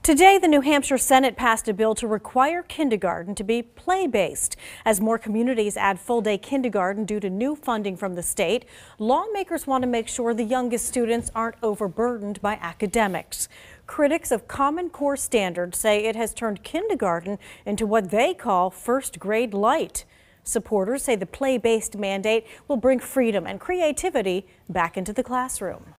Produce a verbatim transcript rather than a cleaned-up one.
Today, the New Hampshire Senate passed a bill to require kindergarten to be play-based. As more communities add full-day kindergarten due to new funding from the state, lawmakers want to make sure the youngest students aren't overburdened by academics. Critics of Common Core standards say it has turned kindergarten into what they call first grade light. Supporters say the play-based mandate will bring freedom and creativity back into the classroom.